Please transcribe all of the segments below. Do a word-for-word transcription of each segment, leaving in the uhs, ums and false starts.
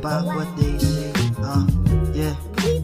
back what they say. Uh, yeah.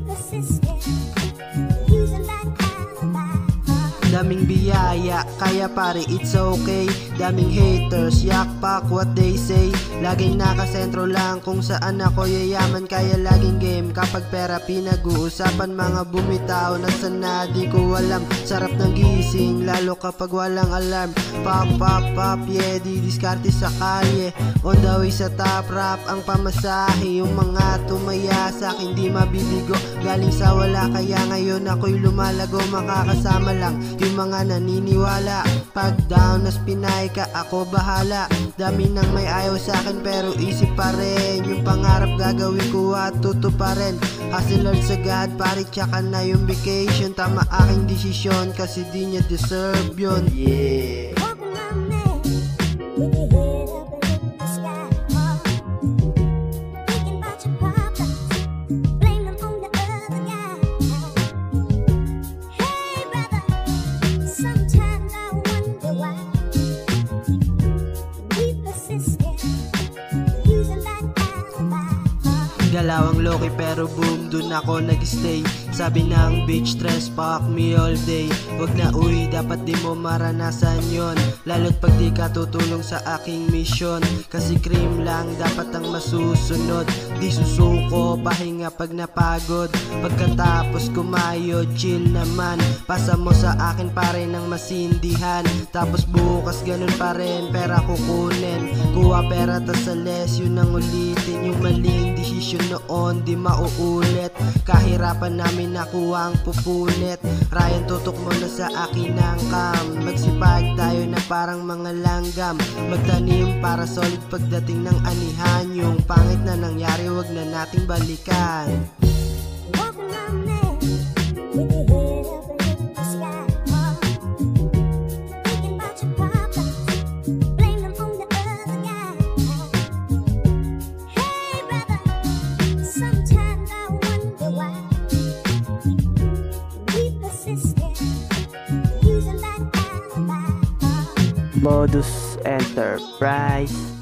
Daming biyaya, kaya pare it's okay. Daming haters, yak pak what they say. Laging nakasentro lang kung saan ako yayaman. Kaya laging game kapag pera pinag-uusapan. Mga bumitaw na sana di ko alam. Sarap ng gising lalo kapag walang alarm. Pop pop pop yeah, di diskarte sa kalye. On the way sa top rap ang pamasahe. Yung mga tumaya sa akin di mabibigo. Galing sa wala kaya ngayon ako'y lumalago. Makakasama lang yung mga naniniwala. Pag down nas Pinay ka ako bahala. Dami nang may ayaw sa akin pero isip pa rin. Yung pangarap gagawin ko at tutuparin. Hustle Lord sa God pare tsaka na yung vacation. Tama aking desisyon kasi di niya deserve yun. Yeah. Galawang loki pero boom, dun ako nag-stay. Sabi ng beach stress, fuck me all day. Wag na uy, dapat di mo maranasan yon. Lalo't pag di ka tutulong sa aking mission. Kasi cream lang dapat ang masusunod. Di susuko, pahinga pag napagod. Pagkatapos kumayod, chill naman. Pasa mo sa akin pare ng masindihan. Tapos bukas ganun pa rin, pera kukunin. Kuha pera tas sales, yun ang ulitin. Yung maling desisyon noon di mauulit. Kahirapan namin nakuha ang pupunit. Ryan tutok mo na sa akin ang cam. Magsipag tayo na parang mga langgam. Magtanim para solid pagdating ng anihan. Yung pangit na nangyari wag na nating balikan. Modus Enterprise.